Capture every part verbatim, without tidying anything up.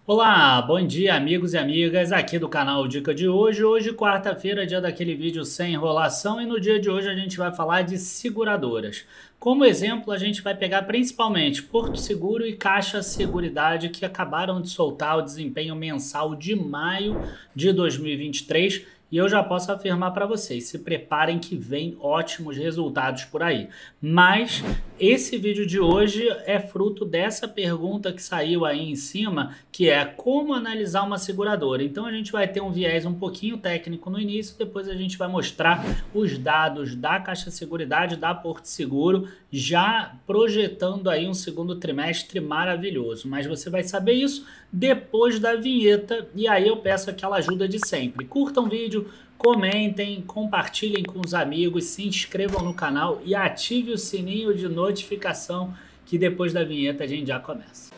Olá, bom dia amigos e amigas aqui do canal Dica de hoje. Hoje, quarta-feira, dia daquele vídeo sem enrolação, e no dia de hoje a gente vai falar de seguradoras. Como exemplo, a gente vai pegar principalmente Porto Seguro e Caixa Seguridade, que acabaram de soltar o desempenho mensal de maio de dois mil e vinte e três. E eu já posso afirmar para vocês, se preparem que vem ótimos resultados por aí. Mas esse vídeo de hoje é fruto dessa pergunta que saiu aí em cima, que é como analisar uma seguradora. Então a gente vai ter um viés um pouquinho técnico no início, depois a gente vai mostrar os dados da Caixa Seguridade, da Porto Seguro, já projetando aí um segundo trimestre maravilhoso. Mas você vai saber isso depois da vinheta, e aí eu peço aquela ajuda de sempre. Curtam o vídeo, comentem, compartilhem com os amigos, se inscrevam no canal e ative o sininho de notificação, que depois da vinheta a gente já começa.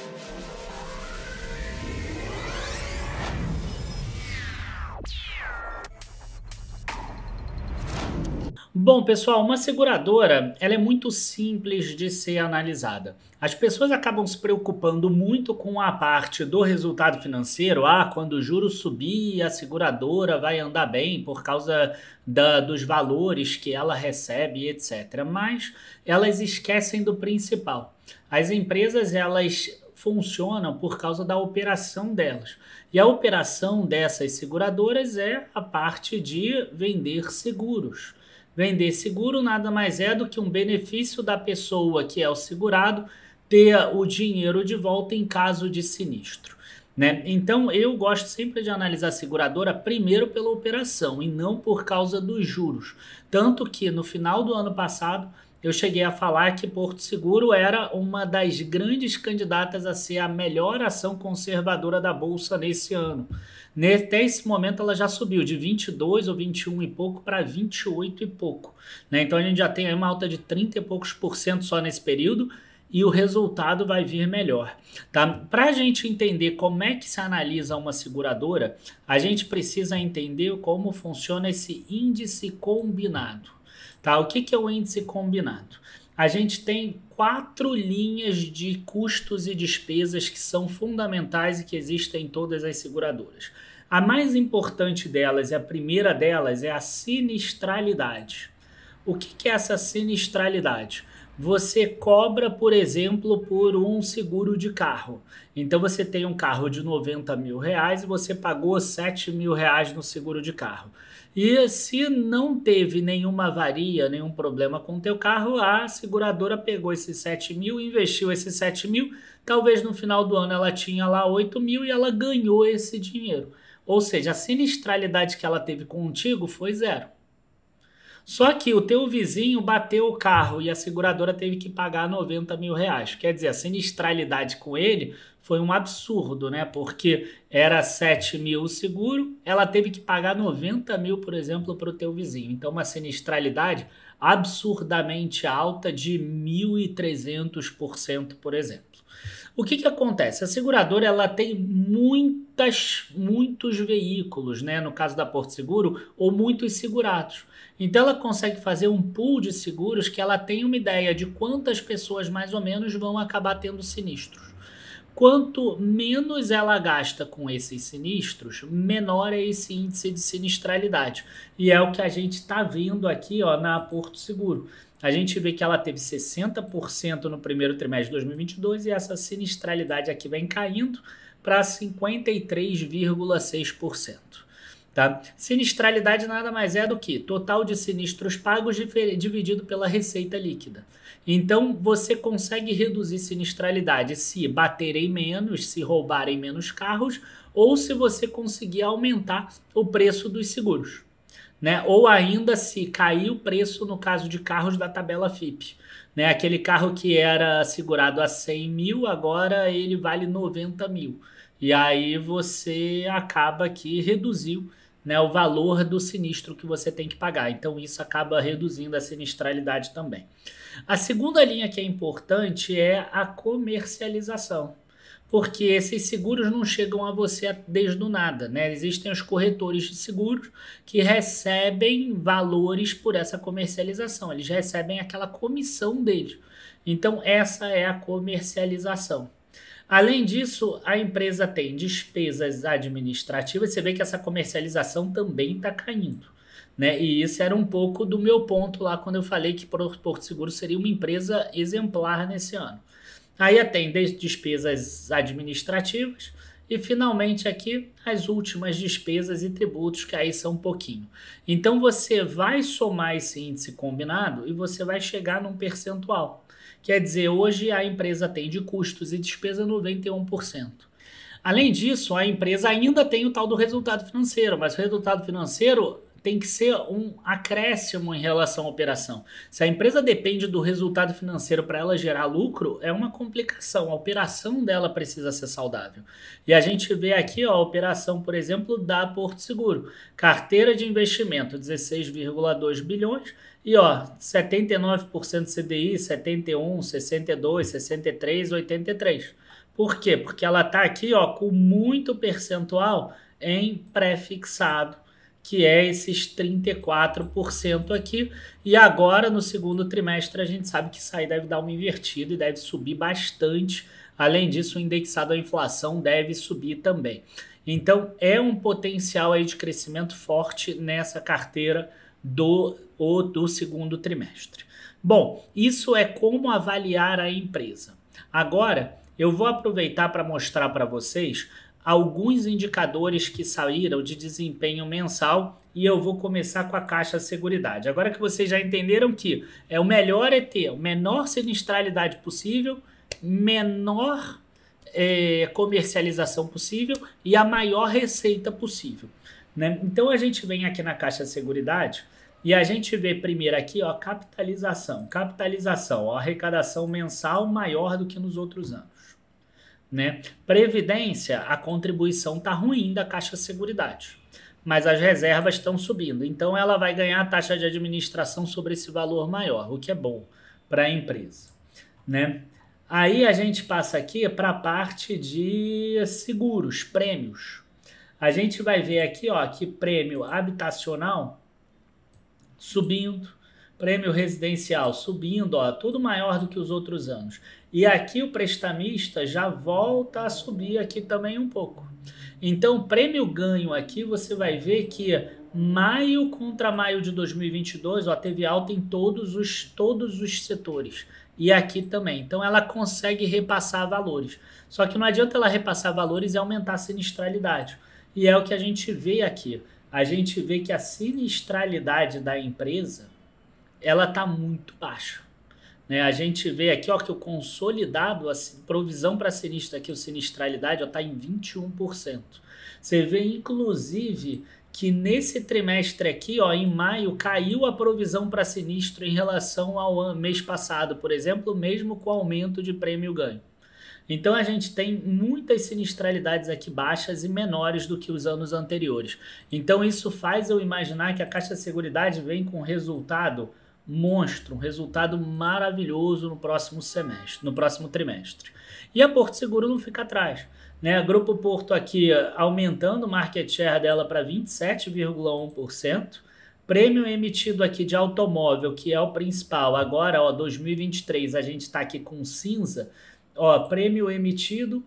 Bom, pessoal, uma seguradora, ela é muito simples de ser analisada. As pessoas acabam se preocupando muito com a parte do resultado financeiro. Ah, quando o juro subir, a seguradora vai andar bem por causa da, dos valores que ela recebe, etcétera. Mas elas esquecem do principal. As empresas, elas funcionam por causa da operação delas. E a operação dessas seguradoras é a parte de vender seguros. Vender seguro nada mais é do que um benefício da pessoa que é o segurado ter o dinheiro de volta em caso de sinistro, né? Então eu gosto sempre de analisar a seguradora primeiro pela operação e não por causa dos juros. Tanto que no final do ano passado eu cheguei a falar que Porto Seguro era uma das grandes candidatas a ser a melhor ação conservadora da Bolsa nesse ano. Até esse momento ela já subiu de vinte e dois ou vinte e um e pouco para vinte e oito e pouco, né? Então a gente já tem aí uma alta de trinta e poucos por cento só nesse período, e o resultado vai vir melhor, tá? Para a gente entender como é que se analisa uma seguradora, a gente precisa entender como funciona esse índice combinado, tá? O que que é o índice combinado? A gente tem quatro linhas de custos e despesas que são fundamentais e que existem em todas as seguradoras. A mais importante delas, e a primeira delas, é a sinistralidade. O que que é essa sinistralidade? Você cobra, por exemplo, por um seguro de carro. Então você tem um carro de noventa mil reais e você pagou sete mil reais no seguro de carro. E se não teve nenhuma avaria, nenhum problema com o teu carro, a seguradora pegou esses sete mil, investiu esses sete mil, talvez no final do ano ela tinha lá oito mil e ela ganhou esse dinheiro. Ou seja, a sinistralidade que ela teve contigo foi zero. Só que o teu vizinho bateu o carro e a seguradora teve que pagar noventa mil reais. Quer dizer, a sinistralidade com ele foi um absurdo, né? Porque era sete mil o seguro, ela teve que pagar noventa mil, por exemplo, para o teu vizinho. Então, uma sinistralidade absurdamente alta de mil e trezentos por cento, por exemplo. O que que acontece? A seguradora, ela tem muitas, muitos veículos, né? No caso da Porto Seguro, ou muitos segurados. Então ela consegue fazer um pool de seguros que ela tem uma ideia de quantas pessoas mais ou menos vão acabar tendo sinistros. Quanto menos ela gasta com esses sinistros, menor é esse índice de sinistralidade. E é o que a gente está vendo aqui, ó, na Porto Seguro. A gente vê que ela teve sessenta por cento no primeiro trimestre de dois mil e vinte e dois e essa sinistralidade aqui vem caindo para cinquenta e três vírgula seis por cento. Tá? Sinistralidade nada mais é do que total de sinistros pagos dividido pela receita líquida. Então você consegue reduzir sinistralidade se baterem menos, se roubarem menos carros, ou se você conseguir aumentar o preço dos seguros, né? Ou ainda se cair o preço no caso de carros da tabela F I P, né? Aquele carro que era segurado a cem mil, agora ele vale noventa mil. E aí você acaba que reduziu, né, o valor do sinistro que você tem que pagar. Então isso acaba reduzindo a sinistralidade também. A segunda linha que é importante é a comercialização, porque esses seguros não chegam a você desde o nada, né? Existem os corretores de seguros que recebem valores por essa comercialização, eles recebem aquela comissão deles. Então essa é a comercialização. Além disso, a empresa tem despesas administrativas, você vê que essa comercialização também está caindo, né? E isso era um pouco do meu ponto lá quando eu falei que Porto Seguro seria uma empresa exemplar nesse ano. Aí tem despesas administrativas e finalmente aqui as últimas despesas e tributos, que aí são um pouquinho. Então você vai somar esse índice combinado e você vai chegar num percentual. Quer dizer, hoje a empresa tem de custos e despesa noventa e um por cento. Além disso, a empresa ainda tem o tal do resultado financeiro, mas o resultado financeiro tem que ser um acréscimo em relação à operação. Se a empresa depende do resultado financeiro para ela gerar lucro, é uma complicação. A operação dela precisa ser saudável. E a gente vê aqui ó, a operação, por exemplo, da Porto Seguro. Carteira de investimento, dezesseis vírgula dois bilhões. E ó, setenta e nove por cento C D I, setenta e um, sessenta e dois, sessenta e três, oitenta e três. Por quê? Porque ela está aqui ó, com muito percentual em pré-fixado, que é esses trinta e quatro por cento aqui, e agora no segundo trimestre a gente sabe que isso aí deve dar uma invertida e deve subir bastante. Além disso, o indexado à inflação deve subir também. Então é um potencial aí de crescimento forte nessa carteira do, ou do segundo trimestre. Bom, isso é como avaliar a empresa. Agora eu vou aproveitar para mostrar para vocês alguns indicadores que saíram de desempenho mensal e eu vou começar com a Caixa Seguridade. Agora que vocês já entenderam que é o melhor é ter a menor sinistralidade possível, menor é, comercialização possível e a maior receita possível, né? Então a gente vem aqui na Caixa Seguridade e a gente vê primeiro aqui ó, capitalização. Capitalização, ó, arrecadação mensal maior do que nos outros anos. Né? Previdência, a contribuição está ruim da Caixa Seguridade, mas as reservas estão subindo, então ela vai ganhar a taxa de administração sobre esse valor maior, o que é bom para a empresa, né? Aí a gente passa aqui para a parte de seguros, prêmios. A gente vai ver aqui ó, que prêmio habitacional subindo, prêmio residencial subindo, ó, tudo maior do que os outros anos. E aqui o prestamista já volta a subir aqui também um pouco. Então, prêmio ganho aqui, você vai ver que maio contra maio de dois mil e vinte e dois, ó, teve alta em todos os, todos os setores. E aqui também. Então, ela consegue repassar valores. Só que não adianta ela repassar valores e aumentar a sinistralidade. E é o que a gente vê aqui. A gente vê que a sinistralidade da empresa ela está muito baixa, né? A gente vê aqui ó, que o consolidado, a provisão para sinistro aqui, o sinistralidade está em vinte e um por cento. Você vê inclusive que nesse trimestre aqui, ó, em maio, caiu a provisão para sinistro em relação ao ano, mês passado, por exemplo, mesmo com o aumento de prêmio ganho. Então a gente tem muitas sinistralidades aqui baixas e menores do que os anos anteriores. Então isso faz eu imaginar que a Caixa Seguridade vem com resultado monstro, um resultado maravilhoso no próximo semestre, no próximo trimestre. E a Porto Seguro não fica atrás, né? A Grupo Porto aqui aumentando o market share dela para vinte e sete vírgula um por cento. Prêmio emitido aqui de automóvel, que é o principal. Agora, ó, dois mil e vinte e três, a gente está aqui com cinza. Ó, prêmio emitido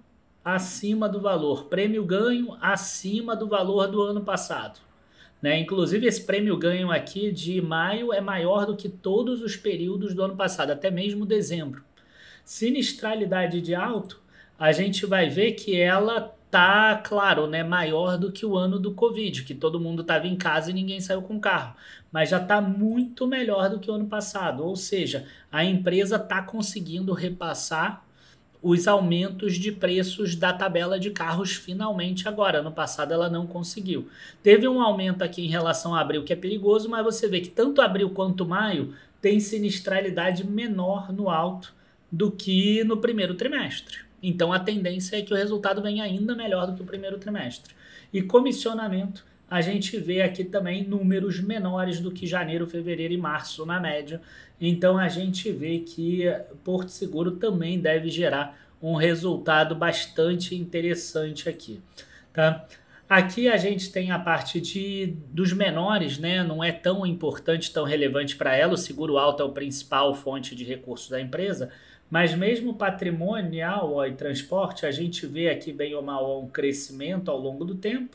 acima do valor, prêmio ganho acima do valor do ano passado. Né? Inclusive esse prêmio ganho aqui de maio é maior do que todos os períodos do ano passado, até mesmo dezembro. Sinistralidade de alto, a gente vai ver que ela tá, claro, né, maior do que o ano do Covid, que todo mundo estava em casa e ninguém saiu com carro, mas já está muito melhor do que o ano passado, ou seja, a empresa está conseguindo repassar os aumentos de preços da tabela de carros finalmente agora. No passado ela não conseguiu. Teve um aumento aqui em relação a abril que é perigoso, mas você vê que tanto abril quanto maio tem sinistralidade menor no alto do que no primeiro trimestre. Então a tendência é que o resultado venha ainda melhor do que o primeiro trimestre. E comissionamento, a gente vê aqui também números menores do que janeiro, fevereiro e março na média. Então a gente vê que Porto Seguro também deve gerar um resultado bastante interessante aqui, tá? Aqui a gente tem a parte de, dos menores, né? Não é tão importante, tão relevante para ela. O seguro alto é o principal fonte de recursos da empresa, Mas mesmo patrimonial, ó, e transporte, a gente vê aqui bem ou mal um crescimento ao longo do tempo.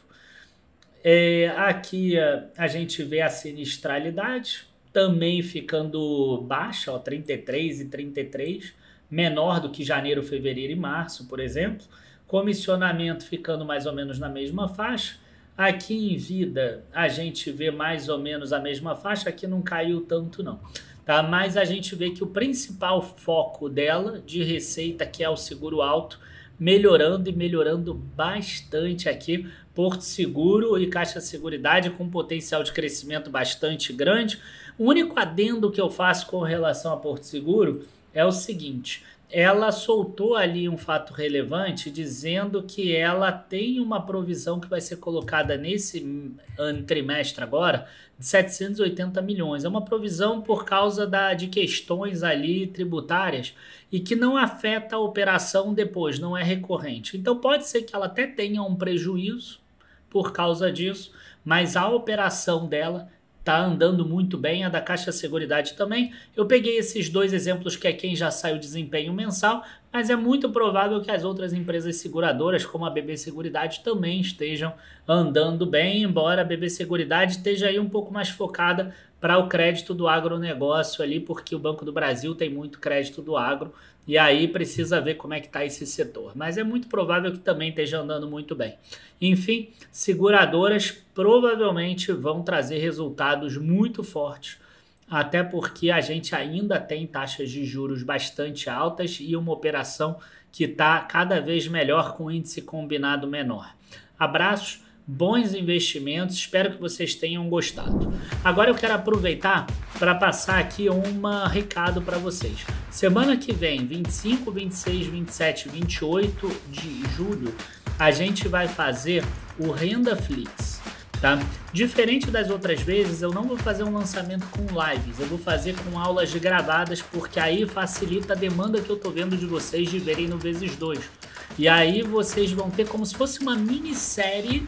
É, aqui a, a gente vê a sinistralidade também ficando baixa, ó, trinta e três e trinta e três, menor do que janeiro, fevereiro e março, por exemplo. Comissionamento ficando mais ou menos na mesma faixa. Aqui em vida a gente vê mais ou menos a mesma faixa, aqui não caiu tanto não. Tá? Mas a gente vê que o principal foco dela de receita, que é o seguro alto, melhorando e melhorando bastante aqui. Porto Seguro e Caixa Seguridade com potencial de crescimento bastante grande. O único adendo que eu faço com relação a Porto Seguro é o seguinte: ela soltou ali um fato relevante dizendo que ela tem uma provisão que vai ser colocada nesse trimestre agora de setecentos e oitenta milhões. É uma provisão por causa da, de questões ali tributárias e que não afeta a operação depois, não é recorrente. Então pode ser que ela até tenha um prejuízo por causa disso, mas a operação dela tá andando muito bem, a da Caixa Seguridade também. Eu peguei esses dois exemplos que é quem já sai o desempenho mensal, mas é muito provável que as outras empresas seguradoras, como a B B Seguridade, também estejam andando bem, embora a B B Seguridade esteja aí um pouco mais focada para o crédito do agronegócio ali, porque o Banco do Brasil tem muito crédito do agro, e aí precisa ver como é que está esse setor. Mas é muito provável que também esteja andando muito bem. Enfim, seguradoras provavelmente vão trazer resultados muito fortes, até porque a gente ainda tem taxas de juros bastante altas e uma operação que está cada vez melhor com índice combinado menor. Abraços, bons investimentos, espero que vocês tenham gostado. Agora eu quero aproveitar para passar aqui um recado para vocês. Semana que vem, vinte e cinco, vinte e seis, vinte e sete, vinte e oito de julho, a gente vai fazer o RendaFlix, tá? Diferente das outras vezes, eu não vou fazer um lançamento com lives, eu vou fazer com aulas gravadas, porque aí facilita a demanda que eu tô vendo de vocês de verem no vezes dois. E aí vocês vão ter como se fosse uma minissérie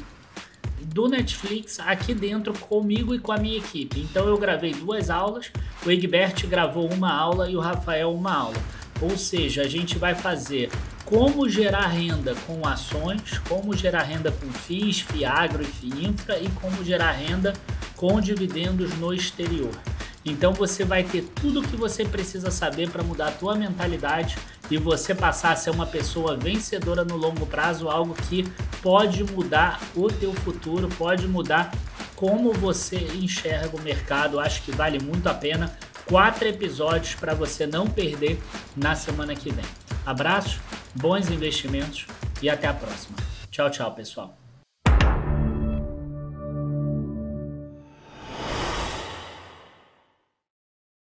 do Netflix aqui dentro comigo e com a minha equipe. Então eu gravei duas aulas, o Egbert gravou uma aula e o Rafael uma aula. Ou seja, a gente vai fazer como gerar renda com ações, como gerar renda com F I Is, Fiagro e Fiinfra e como gerar renda com dividendos no exterior. Então você vai ter tudo o que você precisa saber para mudar a tua mentalidade e você passar a ser uma pessoa vencedora no longo prazo, algo que pode mudar o teu futuro, pode mudar como você enxerga o mercado. Acho que vale muito a pena. Quatro episódios para você não perder na semana que vem. Abraços, bons investimentos e até a próxima. Tchau, tchau, pessoal.